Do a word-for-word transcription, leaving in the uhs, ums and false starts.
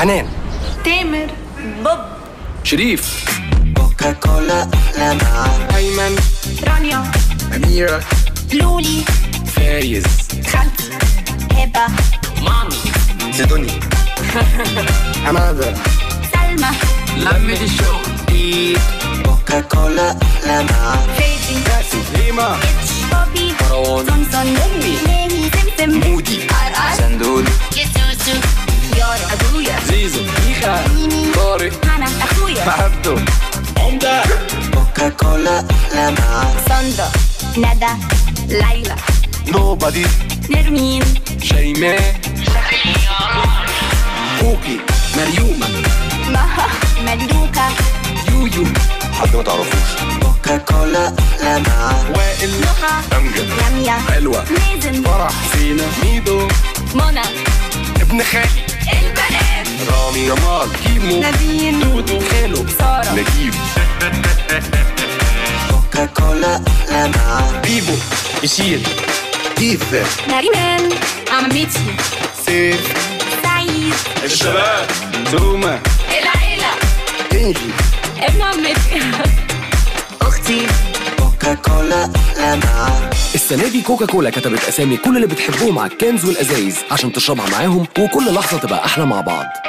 حنان، تامر، بوب، شريف، كوكا كولا أحلى معاك، أيمن، رانيا، أميرة، لولي، فايز، خالتي، هبة، مامي، زيدوني، حمادة، سلمى، لمة الشوق، إيد، كوكا كولا أحلى معاك، فادي، باسم، ريما، اتش، بوبي، مروان، سمسم، أمي، ناني، سمسم، مودي، قرقر، صندوق، يسوسو، يارا، أبويا، زيزو، ميخا، ميمي، طارق، هنا، أخويا، عبدو، عمدة، كوكا كولا أحلى معاك، ساندرا، ندى، ليلى، نوبادي، نرمين، شيماء، كوكي، مريومة، مها، ملوكة، يويو، حد ما تعرفوش، كوكا كولا أحلى معاك، وائل، نهى، أمجد، رمية، حلوة، مازن، فرح، سينا، ميدو، منى، ابن خالي، البنات، رامي، جمال، كيمو، نادين، دودو، خالو، سارة، نجيب، كوكا كولا أحلى معاك، بيبو، بشير، إيثا، نريمان، عمتي، سيف، سعيد، الشباب، زوما، العيلة، إنجي، ابن عمتي، أختي. كوكا كولا أحلى معاك. السنة دي كوكا كولا كتبت أسامي كل اللي بتحبوهم على الكنز والأزايز عشان تشربها معاهم وكل لحظة تبقى أحلى مع بعض.